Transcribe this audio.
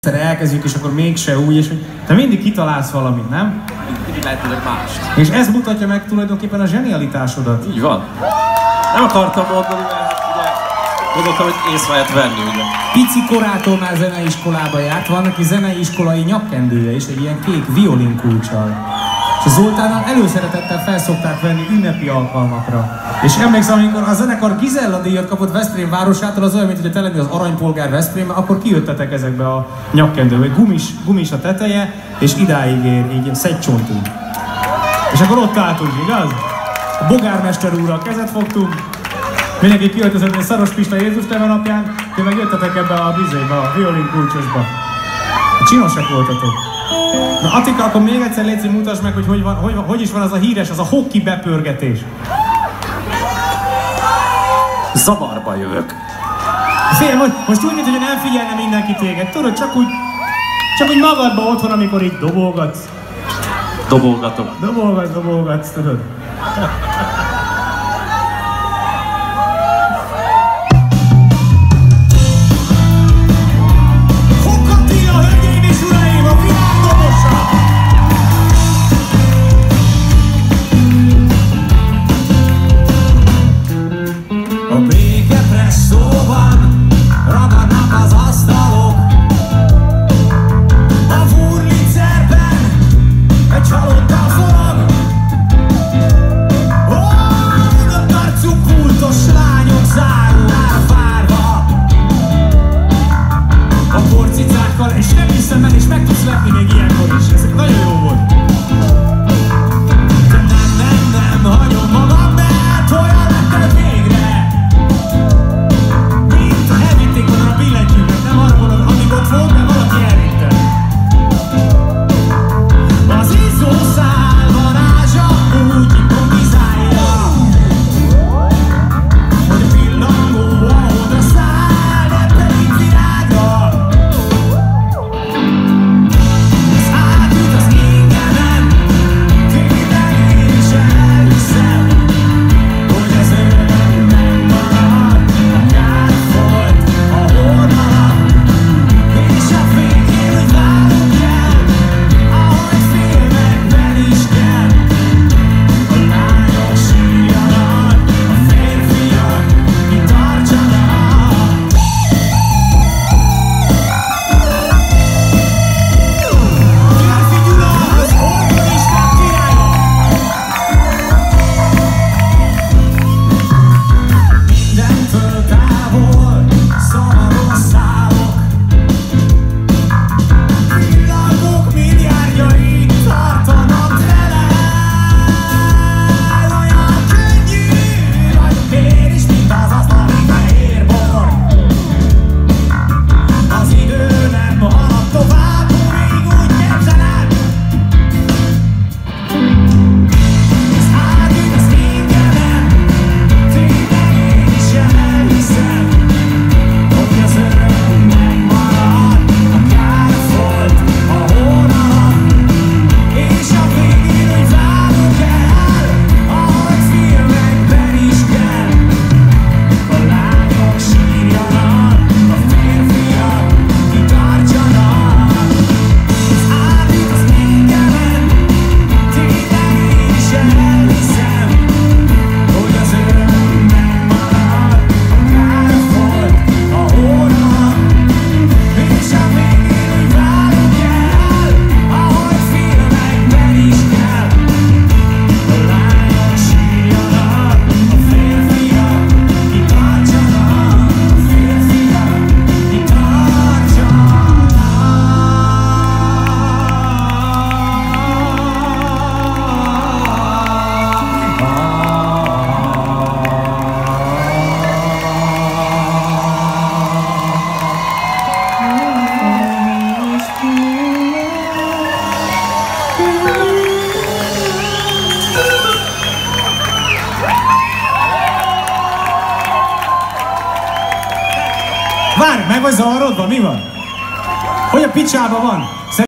elkezdjük, és akkor mégse úgy, és hogy te mindig kitalálsz valamit, nem? Mindig lehetőleg mást. És ez mutatja meg tulajdonképpen a zsenialitásodat. Így van. Nem akartam mondani, mert ugye gondoltam, hogy észre lehet venni, ugye. Pici korától már zeneiskolába járt, van neki zeneiskolai nyakkendője is, egy ilyen kék violinkulccsal. És Zoltánnal előszeretettel felszokták venni ünnepi alkalmakra. És emlékszem, amikor a zenekar Gizella díjat kapott Veszprém városától, az olyan, mint hogy te lenni az aranypolgár Veszprémben, akkor kijöttetek ezekbe a nyakkendőbe. Gumis a teteje, és idáig ér, így szegycsontú. És akkor ott álltunk, igaz? A bogármester úrral kezet fogtunk, mindenki kiöltözött, Szaros Pista Jézus neve napján, ti meg jöttetek ebbe a bizébe, a violinkulcsosba. Csinosak voltatok. Na Attika, akkor még egyszer légy, mutasd meg, hogy hogy is van az a híres, az a hoki bepörgetés. Zavarba jövök. Félj, most úgy, mint hogy nem figyelne mindenki téged. Tudod, csak úgy magadba otthon, amikor így dobolgatsz. Dobolgatok. Dobolgatsz, tudod. És nem hiszem el, és meg tudsz lepni még ilyenkor is. Ez nagyon jó volt. De nem hagyom magam, mert olyan lettem végre. Mint elvitték volna a billentyűket, nem arra mondod, amíg ott fog, de valaki elvitte. Az izzó szál varázsa úgy improvizálja, hogy a pillangó oda száll, de pedig virágra. Várj, meg vagy zavarodva? Mi van? Hogy a picsába van?